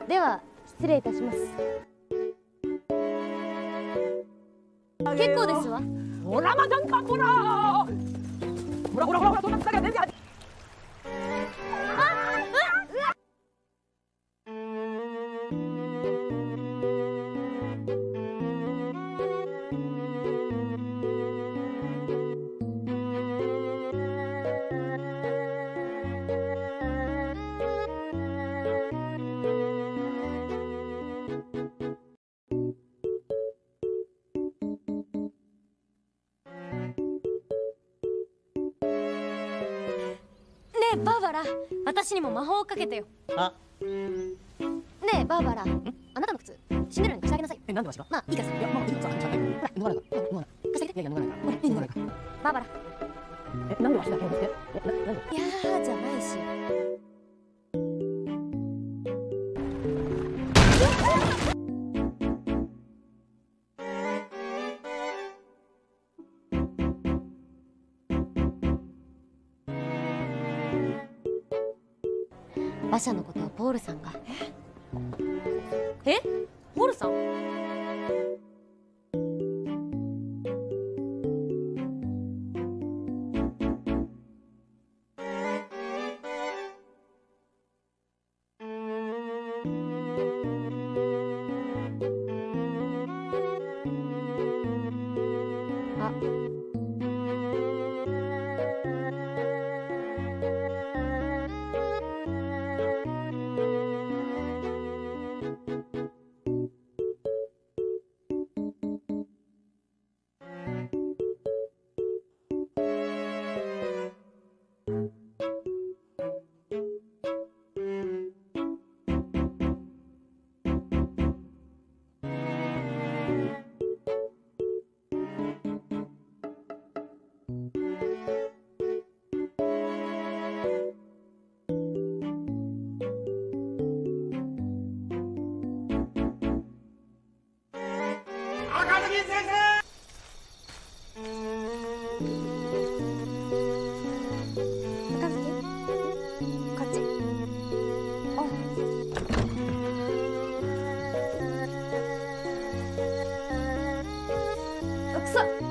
では失礼いたします。結構ですわ。 ほらまじゃんかほらほらほらほらほら、そんな疲れは全然ねえバーバラ、私にも魔法をかけてよ。 あ、 ねえバーバラ、あなたの靴シンデレラに貸してあげなさい。 なんでわしが？ まあいいからさ。 いや、まあ、いいからさ、ほら、脱がないから。脱がない。 貸してあげて。 いやいや、脱がないから。脱がないから。 バーバラ。 なんでわしだけを見つけ？なんで？ いやーじゃないし。馬車のことはポールさんが。え？ポールさん？あ。 赤ずきん先生。 赤ずき？こっち。お。くそ。